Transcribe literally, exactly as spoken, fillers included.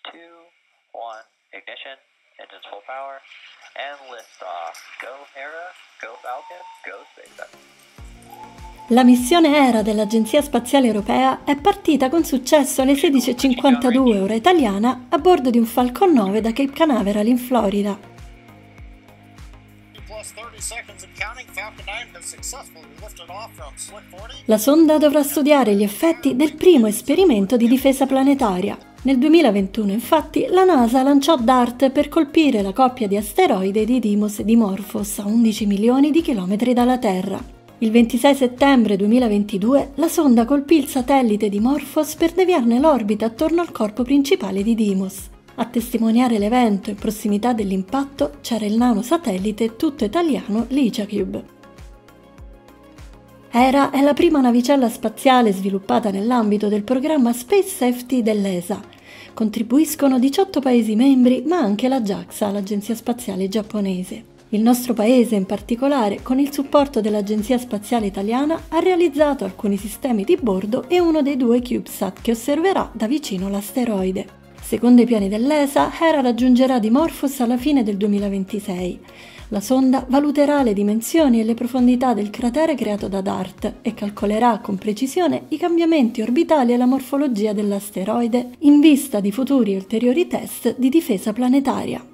two, one, ignition, engines full power, and lift off. Go Hera, go Falcon, go SpaceX. La missione Hera dell'Agenzia Spaziale Europea è partita con successo alle sedici e cinquantadue ora italiana a bordo di un Falcon nove da Cape Canaveral in Florida. La sonda dovrà studiare gli effetti del primo esperimento di difesa planetaria. Nel duemilaventuno, infatti, la NASA lanciò DART per colpire la coppia di asteroidi di Deimos e Dimorphos a undici milioni di chilometri dalla Terra. Il ventisei settembre duemilaventidue la sonda colpì il satellite Dimorphos per deviarne l'orbita attorno al corpo principale di Deimos. A testimoniare l'evento in prossimità dell'impatto c'era il nanosatellite tutto italiano LiCiaCube. Hera è la prima navicella spaziale sviluppata nell'ambito del programma Space Safety dell'E S A. Contribuiscono diciotto Paesi membri, ma anche la JAXA, l'agenzia spaziale giapponese. Il nostro paese, in particolare, con il supporto dell'Agenzia Spaziale Italiana, ha realizzato alcuni sistemi di bordo e uno dei due CubeSat che osserverà da vicino l'asteroide. Secondo i piani dell'E S A, Hera raggiungerà Dimorphos alla fine del duemilaventisei. La sonda valuterà le dimensioni e le profondità del cratere creato da DART e calcolerà con precisione i cambiamenti orbitali e la morfologia dell'asteroide in vista di futuri ulteriori test di difesa planetaria.